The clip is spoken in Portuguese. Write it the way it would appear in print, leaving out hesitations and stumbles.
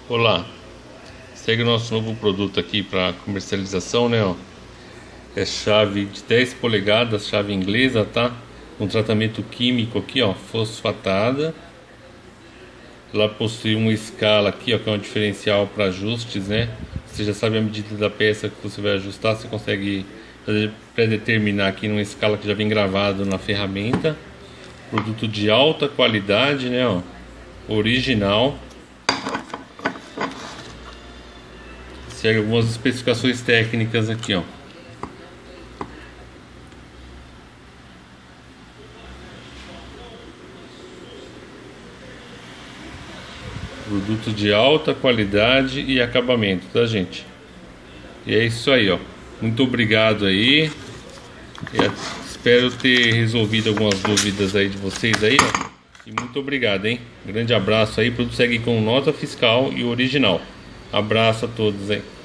Olá, segue o nosso novo produto aqui para comercialização, né? Ó. É chave de 10 polegadas, chave inglesa, tá? Um tratamento químico aqui, ó, fosfatada. Ela possui uma escala aqui, ó, que é um diferencial para ajustes, né? Você já sabe a medida da peça que você vai ajustar, você consegue predeterminar aqui numa escala que já vem gravado na ferramenta. Produto de alta qualidade, né? Ó, original. Segue algumas especificações técnicas aqui, ó. Produto de alta qualidade e acabamento, tá, gente? E é isso aí, ó. Muito obrigado aí. Espero ter resolvido algumas dúvidas aí de vocês aí, ó. E muito obrigado, hein? Grande abraço aí. O produto segue com nota fiscal e original. Abraço a todos aí.